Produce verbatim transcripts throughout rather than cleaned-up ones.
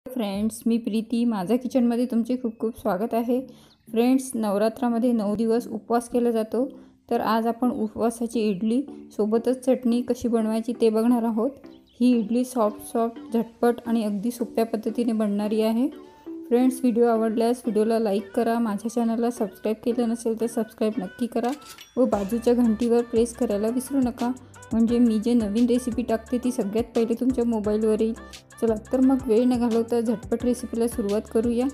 Friends, मी प्रीती. माझ्या किचनमध्ये तुमचे खूप खूप स्वागत आहे. फ्रेंड्स, नवरात्रामध्ये नऊ दिवस उपवास केला जातो. तर आज आपण उपवासाची इडली सोबतच चटणी कशी बनवायची ते बघणार आहोत. ही इडली सॉफ्ट सॉफ्ट झटपट आणि अगदी सोप्या पद्धतीने बनणारी आहे. फ्रेंड्स, व्हिडिओ आवडल्यास व्हिडिओला लाईक करा. माझ्या चॅनलला सबस्क्राईब केलं नसेल तर सबस्क्राईब नक्की करा व बाजूच्या घंटीवर प्रेस करायला विसरू नका, म्हणजे मी जे नवीन रेसिपी टाकते ती सगळ्यात पहिले तुमच्या मोबाईलवर येईल. चला तर मग वेळ न घालवता झटपट रेसिपीला सुरुवात करूया.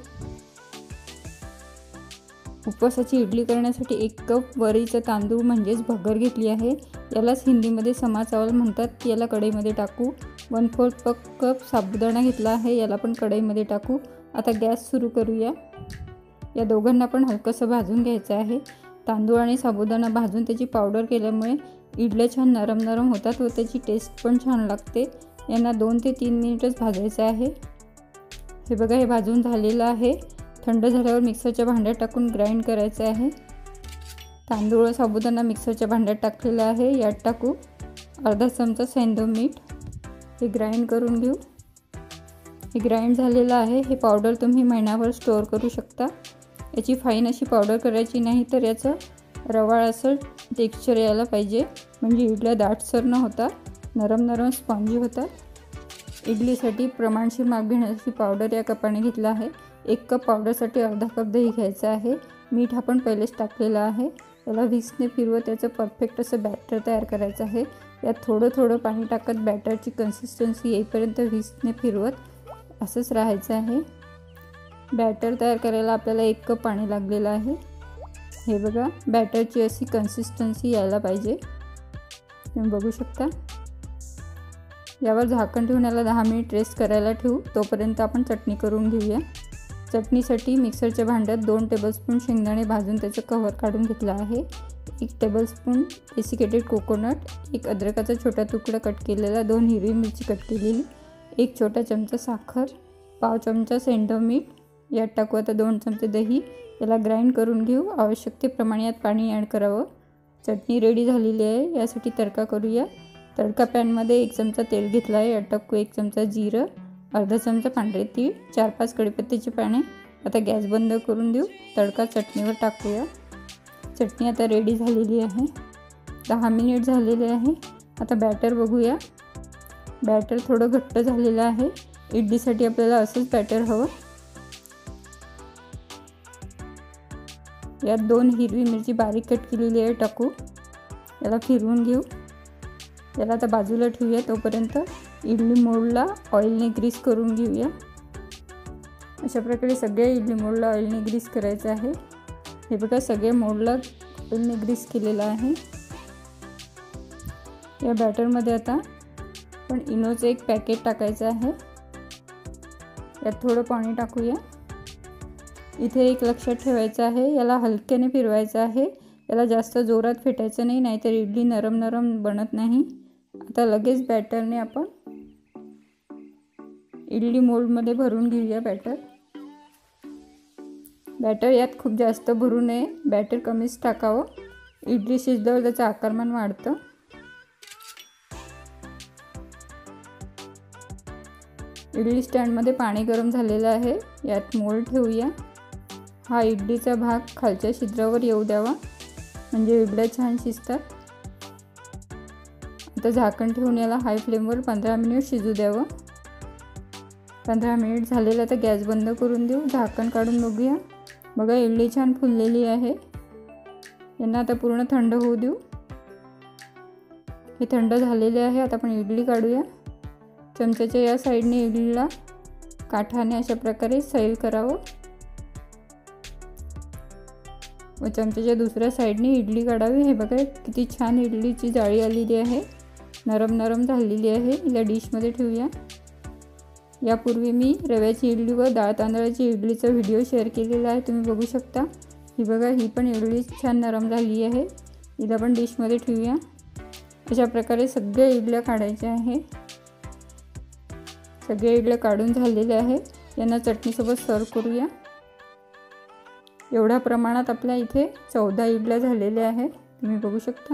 उपवासाची इडली करण्यासाठी एक कप वरीचा तांदूळ म्हणजेच भगर घेतली आहे. यालाच हिंदीमध्ये समा चावल म्हणतात. याला कढईमध्ये टाकू. वन फोर्थ कप साबुदाणा घेतला आहे. याला पण कढईमध्ये टाकू. आता गॅस सुरू करूया. या दोघांना पण हलकंसं भाजून घ्यायचं आहे. तांदूळ आणि साबुदाणा भाजून त्याची पावडर केल्यामुळे इडल्या छान नरम नरम होतात व त्याची टेस्ट पण छान लागते. यांना दोन ते तीन मिनिटच भाजायचं आहे. हे बघा, हे भाजून झालेलं आहे. थंड झाल्यावर मिक्सरच्या भांड्यात टाकून ग्राइंड करायचं आहे. तांदूळ व साबुदाणा मिक्सरच्या भांड्यात टाकलेला आहे. यात टाकू अर्धा चमचा सेंधव मीठ. हे ग्राइंड करून घेऊ. हे ग्राइंड झालेलं आहे. हे पावडर तुम्ही महिनाभर स्टोअर करू शकता. याची फाईन अशी पावडर करायची नाही, तर याचं रवाळ असं टेक्स्चर यायला पाहिजे, म्हणजे इडल्या दाटसर न होता नरम नरम स्पॉन्जी होतात. इडलीसाठी प्रमाणशीर माप घेण्याची पावडर या कपाने घेतला आहे. एक कप पावडरसाठी अर्धा कप दही घ्यायचं आहे. मीठ आपण पहिलेच टाकलेलं आहे. याला व्हिस्कने फिरवत त्याचं परफेक्ट असं बॅटर तयार करायचं आहे. यात थोडं थोडं पाणी टाकत बॅटरची कन्सिस्टन्सी येईपर्यंत व्हिस्कने फिरवत असंच राहायचं आहे. बॅटर तयार करायला आपल्याला एक कप पाणी लागलेलं आहे. हे बघा, बॅटरची अशी कन्सिस्टन्सी यायला पाहिजे, तुम्ही बघू शकता. यावर झाकण ठेवून याला दहा मिनिट रेस्ट करायला ठेवू. तोपर्यंत आपण चटणी करून घेऊया. चटणीसाठी मिक्सरच्या भांड्यात दोन टेबलस्पून शेंगदाणे भाजून त्याचं कव्हर काढून घेतलं आहे. एक टेबलस्पून डेसिकेटेड कोकोनट, एक अद्रकाचा छोटा तुकडा कट केलेला, दोन हिरवी मिरची कट केलेली, एक छोटा चमचा साखर, पाव चमचा सेंधव मीठ. यात टाकू आता दोन चमचे दही. याला ग्राइंड करून घेऊ. आवश्यकतेप्रमाणे यात पाणी ॲड करावं. चटणी रेडी झालेली आहे. यासाठी तडका करूया. तडका पॅनमध्ये एक चमचा तेल घेतला आहे. यात टाकू एक चमचा जिरं, अर्धा चमचा पांढरे तीळ, चार पाच कढीपत्त्याची पाने. आता गॅस बंद करून देऊ. तडका चटणीवर टाकूया. चटणी आता रेडी झालेली आहे. दहा मिनिट झालेले आहे. आता बॅटर बघूया. बॅटर थोडं घट्ट झालेलं आहे. इडलीसाठी आपल्याला असंच बॅटर हवं. यात दोन हिरवी मिरची बारीक कट केलेली आहे टाकू. याला फिरवून घेऊ. याला आता बाजूला ठेवूया. तोपर्यंत इडली मोल्डला ऑइलने ग्रीस करून घेऊया. अशा प्रकारे सगळ्या इडली मोल्डला ऑइलने ग्रीस करायचं आहे. हे बघा, सगळ्या मोल्डला ऑइलने ग्रीस केलेलं आहे. या बॅटरमध्ये आता पण इनोचं एक पॅकेट टाकायचं आहे. यात थोडं पाणी टाकूया. इथे एक लक्षात ठेवायचं आहे, याला हलक्याने फिरवायचं आहे. याला जास्त जोरात फेटायचं नाही, नाहीतर इडली नरम नरम बनत नाही. आता लगेच बॅटरने आपण इडली मोल्डमध्ये भरून घेऊया बॅटर. बॅटर यात खूप जास्त भरू नये. बॅटर कमीच टाकावं. इडली शिजल्यावर त्याचं आकारमान वाढतं. इडली स्टँडमध्ये पाणी गरम झालेलं आहे. यात मोल्ड ठेवूया. हा इडलीचा भाग खालच्या छिद्रावर येऊ द्यावा, म्हणजे इडल्या छान शिजतात. आता झाकण ठेवून याला हाय फ्लेमवर पंधरा मिनिट शिजू द्यावं. पंधरा मिनिट झालेलं. आता गॅस बंद करून देऊ. झाकण काढून बघूया. बघा, इडली छान फुललेली आहे. यांना आता पूर्ण थंड होऊ देऊ. हे थंड झालेले आहे. आता आपण इडली काढूया. चमच्याच्या या साईडने इडलीला काठाने अशा प्रकारे सैल करावं व चमच्याच्या दुसऱ्या साईडने इडली काढावी. हे बघा, किती छान इडलीची जाळी आलेली आहे. नरम नरम झालेली आहे. हिला डिशमध्ये ठेवूया. यापूर्वी मी रव्याची इडली व डाळ तांदळाची इडलीचा व्हिडिओ शेअर केलेला आहे, तुम्ही बघू शकता. ही बघा, ही पण इडली छान नरम झाली आहे. हिला पण डिशमध्ये ठेवूया. अशा प्रकारे सगळ्या इडल्या काढायच्या आहे. सगळ्या इडल्या काढून झालेल्या आहे. यांना चटणीसोबत सर्व करूया. एवढ्या प्रमाणात आपल्या इथे चौदा इडल्या झालेल्या आहेत, तुम्ही बघू शकता.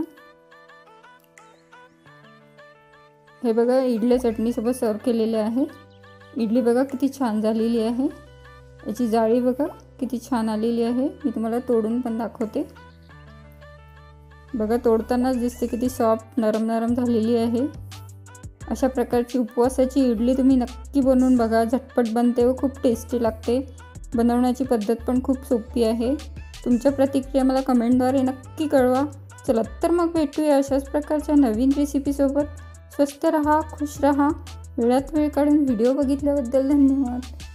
हे बघा, इडल्या चटणीसोबत सर्व केलेले आहे. इडली बघा किती छान झालेली आहे, याची जाळी बघा किती छान आलेली आहे। मी तुम्हाला तोडून पण दाखवते। बघा तोडतानाच दिसते किती सॉफ्ट नरम नरम झालेली आहे। अशा प्रकारची उपवासाची इडली तुम्ही नक्की बनवून बघा, झटपट बनते व खूप टेस्टी लागते। बनवण्याची पद्धत पण खूप सोपी आहे। तुमच्या प्रतिक्रिया मला कमेंटद्वारे नक्की कळवा। चला तर मग भेटूया अशाच प्रकारच्या नवीन रेसिपीसोबत। स्वस्त रहा, खुश रहा। वेळात वेळ काढून व्हिडिओ बघितल्याबद्दल धन्यवाद।